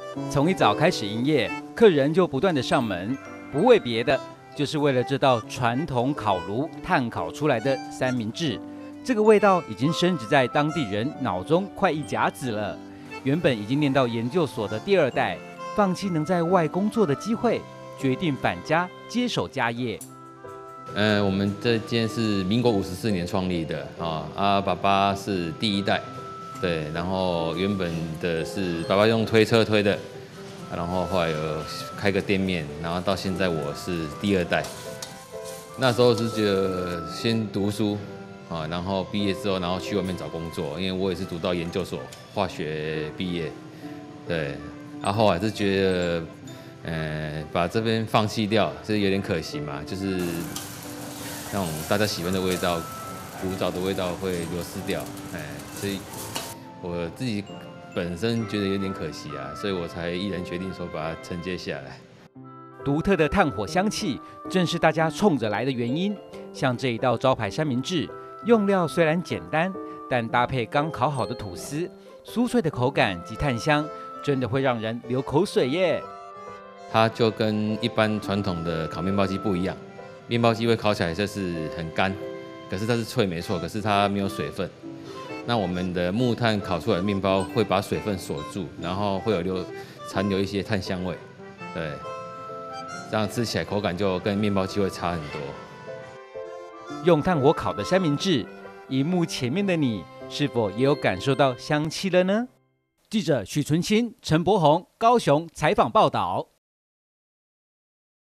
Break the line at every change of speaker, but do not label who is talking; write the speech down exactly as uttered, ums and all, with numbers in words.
从一早开始营业，客人就不断的上门，不为别的，就是为了这道传统烤炉炭烤出来的三明治。这个味道已经深植在当地人脑中快一甲子了。原本已经念到研究所的第二代，放弃能在外工作的机会，决定返家接手家业。
呃，我们这间是民国五十四年创立的啊，啊，爸爸是第一代，对，然后原本的是爸爸用推车推的，然后后来有开个店面，然后到现在我是第二代。那时候是觉得先读书啊，然后毕业之后，然后去外面找工作，因为我也是读到研究所化学毕业，对，然后后来是觉得，呃，把这边放弃掉，是有点可惜嘛，就是那种大家喜欢的味道，古早的味道会流失掉，哎，所以我自己本身觉得有点可惜啊，所以我才毅然决定说把它承接下来。
独特的炭火香气，正是大家冲着来的原因。像这一道招牌三明治，用料虽然简单，但搭配刚烤好的吐司，酥脆的口感及炭香，真的会让人流口水耶。
它就跟一般传统的烤面包机不一样，面包机会烤起来就是很干，可是它是脆没错，可是它没有水分。那我们的木炭烤出来的面包会把水分锁住，然后会有留残留一些炭香味，对，这样吃起来口感就跟面包机会差很多。
用炭火烤的三明治，荧幕前面的你是否也有感受到香气了呢？记者许纯清、陈柏宏高雄采访报道。